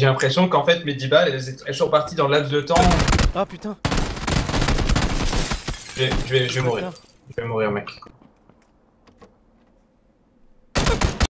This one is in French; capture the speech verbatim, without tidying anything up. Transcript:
J'ai l'impression qu'en fait mes dix balles elles, elles sont parties dans le laps de temps. Ah putain. Je vais, je vais, je vais mourir. Je vais mourir mec.